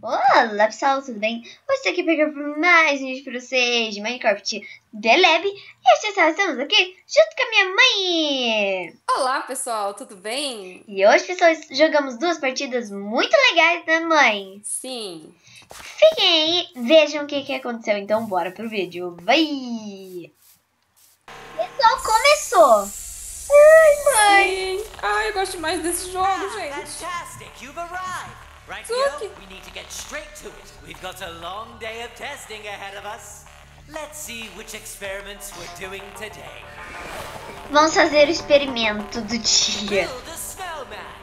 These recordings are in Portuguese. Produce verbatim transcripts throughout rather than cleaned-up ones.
Olá pessoal, tudo bem? Hoje estou aqui para gravar mais um vídeo para vocês de Minecraft The Lab. E hoje nós estamos aqui junto com a minha mãe. Olá pessoal, tudo bem? E hoje, pessoal, jogamos duas partidas muito legais, né, mãe? Sim. Fiquem aí, vejam o que, que aconteceu. Então bora pro vídeo, vai! Pessoal, começou! Ai, mãe! Sim. Ai, eu gosto mais desse jogo, gente. Fantastic, you've arrived. Right, Tuki. Yo, we need to get straight to it. We've got a long day of testing ahead of us. Let's see which experiments we're doing today. Vamos fazer o experimento do dia. Build a snowman.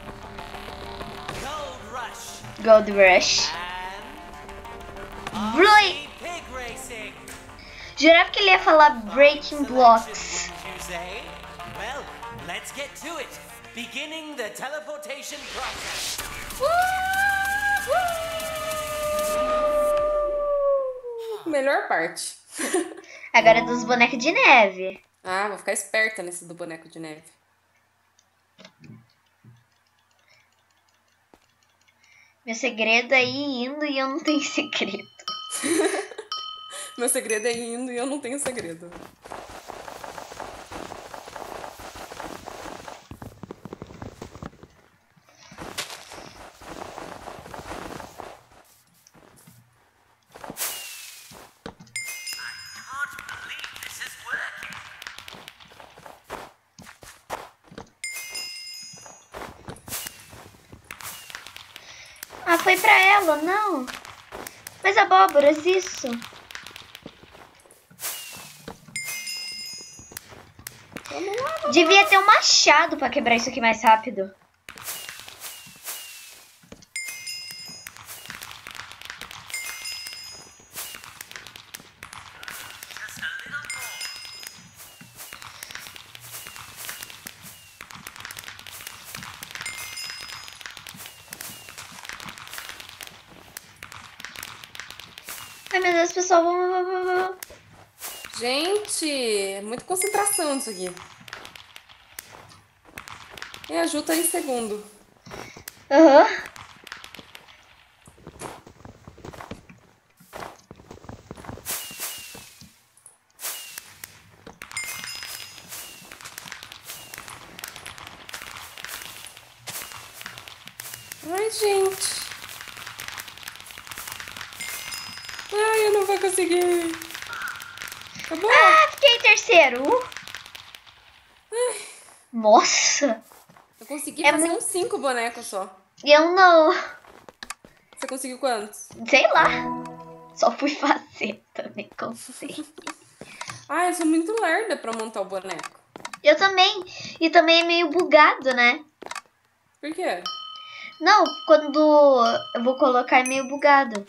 Gold Rush. Gold Rush. And Bri- pig racing. Jurava que ele ia falar Breaking Blocks. Wouldn't you say? Well, let's get to it. Beginning the teleportation process. Melhor parte. Agora é dos bonecos de neve. Ah, vou ficar esperta nesse do boneco de neve. Meu segredo é ir indo e eu não tenho segredo. Meu segredo é indo e eu não tenho segredo. Ah, foi pra ela, não. Mas abóboras, isso. Vamos lá, vamos Devia ter um machado pra quebrar isso aqui mais rápido. Ai, meu Deus, pessoal, vamos, vamos, vamos. Gente, é muita concentração isso aqui. E a Ju tá em segundo. Aham. Ai, gente. Ai, eu não vou conseguir. Acabou? Ah, fiquei em terceiro. Nossa. Eu consegui É fazer muito- uns cinco bonecos só. Eu não... Você conseguiu quantos? Sei lá. Só fui fazer, também consegui. Ah, eu sou muito lerda pra montar o boneco. Eu também. E também é meio bugado, né? Por quê? Não, quando eu vou colocar é meio bugado.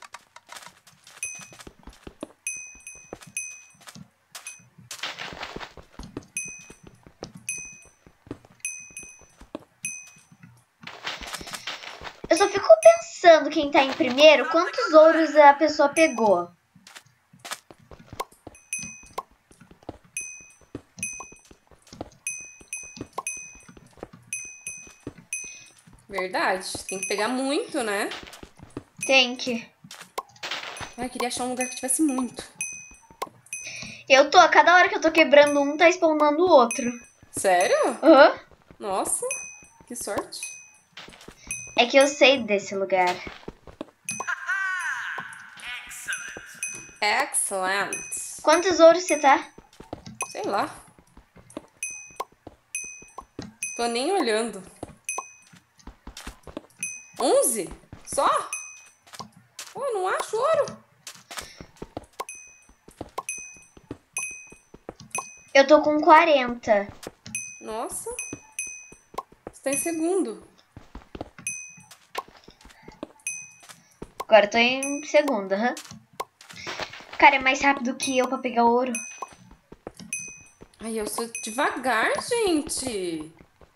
Eu só fico pensando quem tá em primeiro, quantos ouros a pessoa pegou. Verdade, tem que pegar muito, né? Tem que. Ai, eu queria achar um lugar que tivesse muito. Eu tô, a cada hora que eu tô quebrando um, tá spawnando o outro. Sério? Aham. Nossa, que sorte. É que eu sei desse lugar. Excellent. Quantos ouros você tá? Sei lá. Tô nem olhando. onze? Só? Oh, não acho ouro. Eu tô com quarenta. Nossa. Você tá em segundo. Agora eu tô em segundo, aham. Cara, é mais rápido que eu pra pegar ouro. Ai, eu sou devagar, gente.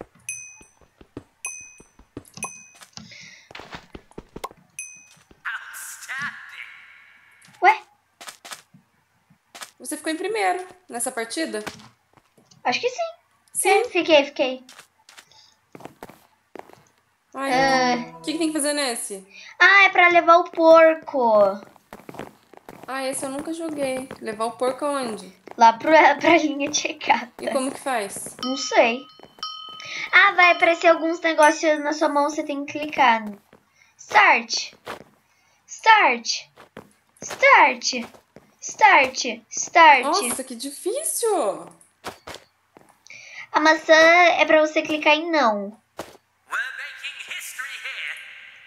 Ué? Você ficou em primeiro nessa partida? Acho que sim. Sim. É, fiquei, fiquei. Ai, É. o que, que tem que fazer nesse? Ah, é pra levar o porco. Ah, esse eu nunca joguei. Levar o porco aonde? Lá pra, pra linha de chegada. E como que faz? Não sei. Ah, vai aparecer alguns negócios na sua mão, você tem que clicar. Start. Start. Start. Start. Start. Nossa, que difícil. A maçã é pra você clicar em não. We're making history here.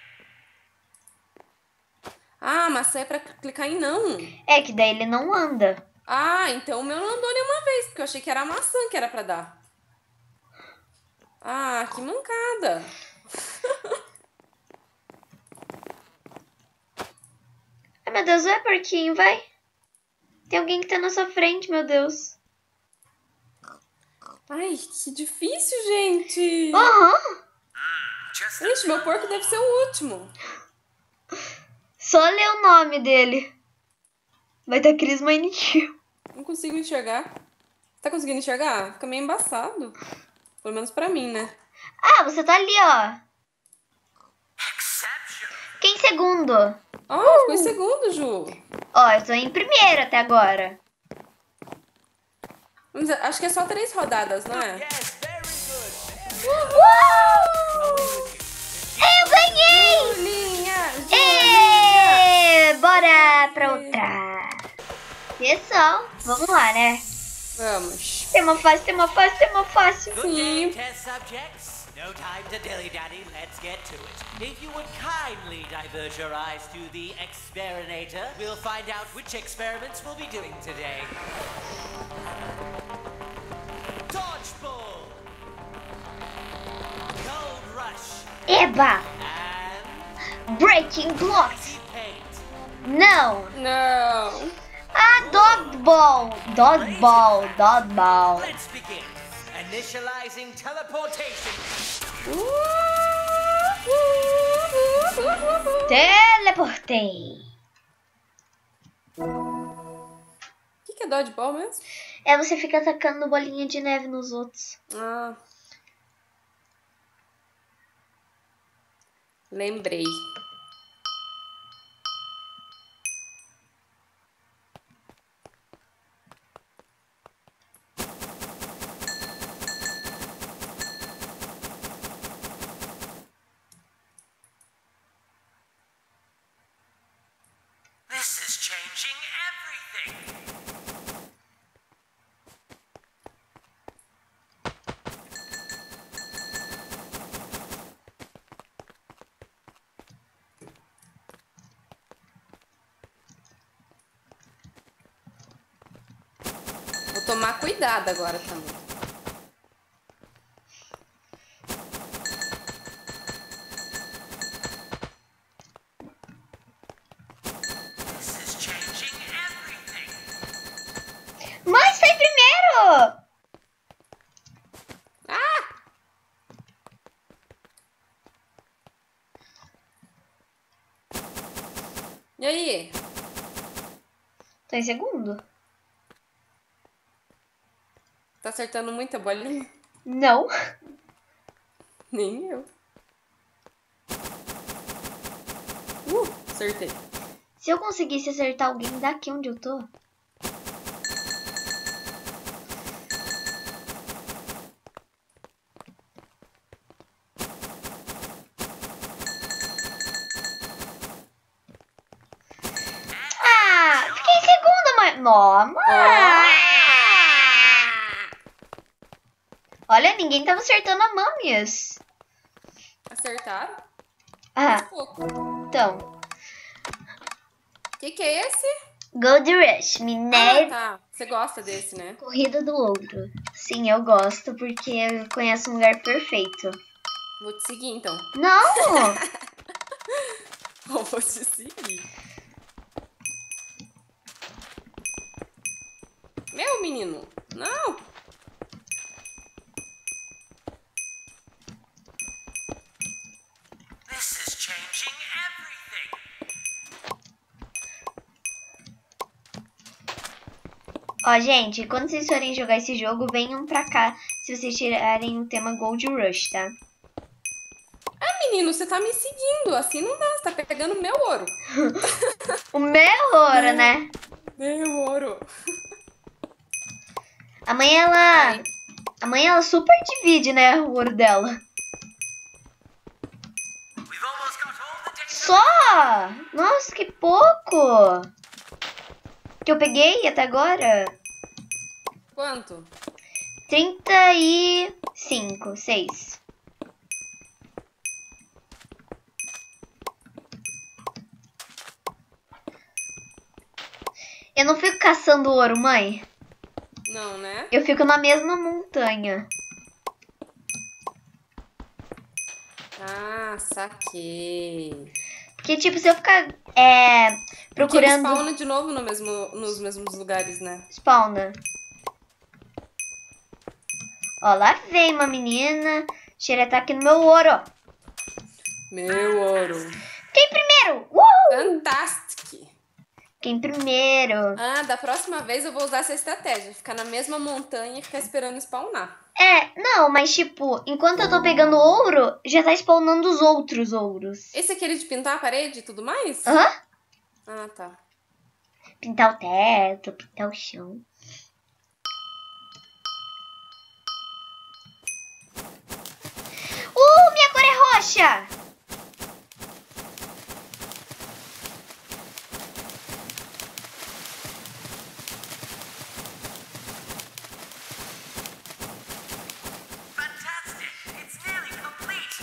Ah, a maçã é pra clicar em não. É que daí ele não anda. Ah, então o meu não andou nenhuma vez, porque eu achei que era a maçã que era pra dar. Ah, que mancada. Ai, meu Deus, vai, porquinho, vai. Tem alguém que tá na sua frente, meu Deus. Ai, que difícil, gente. Aham. Gente, meu porco deve ser o último. Só lê o nome dele. Vai dar Cris Maniquil. Não consigo enxergar. Você tá conseguindo enxergar? Fica meio embaçado. Pelo menos pra mim, né? Ah, você tá ali, ó. Fiquei em segundo. Ó, oh, ficou em segundo, Ju. Ó, eu tô em primeiro até agora. Vamos dizer, acho que é só três rodadas, não é? Yes, very good. Uhul! Eu ganhei! Julinha! Ê, bora pra outra. Pessoal, vamos lá, né? Vamos. Tema fácil, tema fácil, tema fácil. Good day, Sim. test subjects. No time to dilly-dally. Let's get to it. If you would kindly divert your eyes to the experimentator, we'll find out which experiments we'll be doing today. Dodgeball, Gold Rush, Eba! and Breaking blocks. Paint. Não. Não. Ah, dodgeball. Dodgeball, dodgeball. Let's begin. Initializing teleportation. Teleportei. O que, que é dodgeball mesmo? É, você fica atacando bolinha de neve nos outros. Ah. Lembrei. This is changing everything. Vou tomar cuidado agora também. This is changing everything. Mas sai primeiro! Ah! E aí? Tô em segundo? Tá acertando muita bolinha? Não. Nem eu. Uh, acertei. Se eu conseguisse acertar alguém daqui onde eu tô... Ah, fiquei em segundo, mas... Nossa! Olha, ninguém tava acertando a Mamias. Acertaram? Ah, Pouco. então... O que, que é esse? Gold Rush, Ah, minério... tá. Você gosta desse, né? Corrida do ouro. Sim, eu gosto porque eu conheço um lugar perfeito. Vou te seguir, então. Não! Eu vou te seguir. Meu menino. Não. This is changing everything. Ó, gente, quando vocês forem jogar esse jogo, venham pra cá se vocês tirarem o tema Gold Rush, tá? Ah, menino, você tá me seguindo. Assim não dá você tá pegando meu ouro. O meu ouro, né? Meu ouro. A mãe, ela... Ai. A mãe, ela super divide, né? O ouro dela. We've almost got all the data. Só? Nossa, que pouco. Que eu peguei até agora. Quanto? trinta e cinco, seis. Eu não fico caçando ouro, mãe. Não, né? Eu fico na mesma montanha. Ah, saquei. Porque, tipo, se eu ficar é, Porque ele procurando... spawna de novo no mesmo, nos mesmos lugares, né? Spawna. Ó, lá vem uma menina. Tira ataque no meu ouro. Meu ouro. Quem primeiro? Uh! Fantástico. Quem primeiro? Ah, da próxima vez eu vou usar essa estratégia. Ficar na mesma montanha e ficar esperando spawnar. É, não, mas tipo, enquanto eu tô pegando ouro, já tá spawnando os outros ouros. Esse é aquele de pintar a parede e tudo mais? Hã? Ah, tá. Pintar o teto, pintar o chão. Uh, minha cor é roxa! Fantastic! It's nearly complete.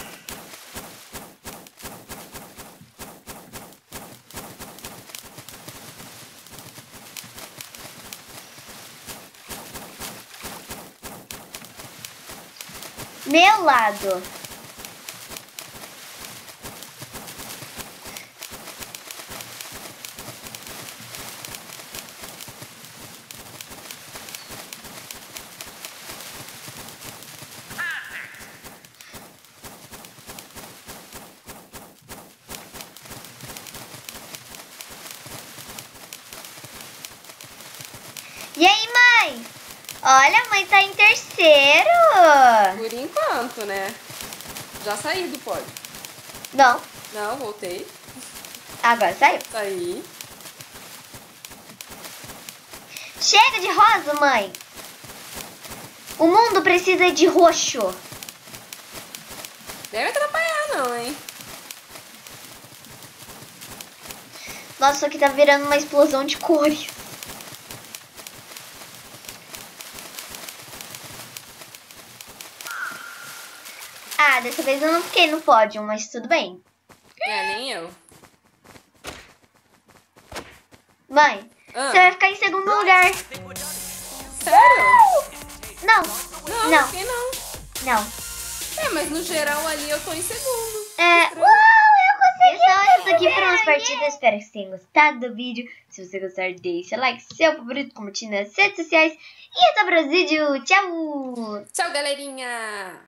Meu lado. E aí, mãe? Olha, a mãe tá em terceiro. Por enquanto, né? Já saí do pódio. Não, Não, voltei. agora saiu. Saí. Chega de rosa, mãe. O mundo precisa de roxo. Deve atrapalhar, não, hein? Nossa, isso aqui tá virando uma explosão de cores. Ah, dessa vez eu não fiquei no pódio, mas tudo bem. É, nem eu. Mãe, Ah, você vai ficar em segundo lugar. I think we're done. sério? Não, Não, Não. fiquei não. não. É, mas no geral ali eu tô em segundo. É, Estranho. uau, eu consegui! Pessoal, isso aqui foram as partidas. Espero que vocês tenham gostado do vídeo. Se você gostar, deixa like, seu favorito, compartilhe nas redes sociais. E até o próximo vídeo. Tchau! Tchau, galerinha!